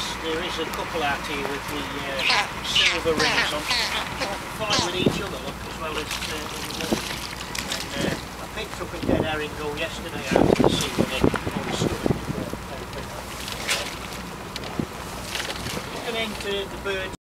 there is a couple out here with the silver rings on, fine with each other, look, as well as in the water. And I picked up a dead herring gull yesterday out of the sea when it always stood at the water. Looking into the birds.